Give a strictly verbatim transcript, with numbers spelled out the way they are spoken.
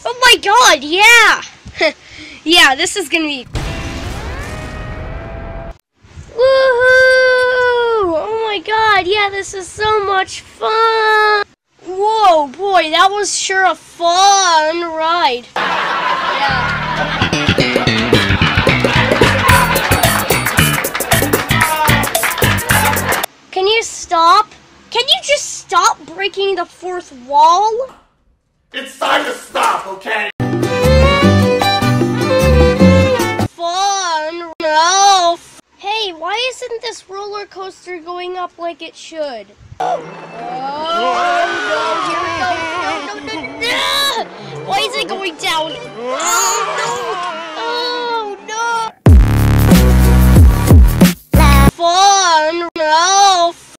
Oh my god, yeah! Yeah, this is gonna be... Woohoo! Oh my god, yeah, this is so much fun! Whoa, boy, that was sure a fun ride. Yeah. Can you stop? Can you just stop breaking the fourth wall? It's time to stop, okay? Fun. No. Hey, why isn't this roller coaster going up like it should? Oh, no, here we go. No, no, no, no. Why is it going down? Oh, no.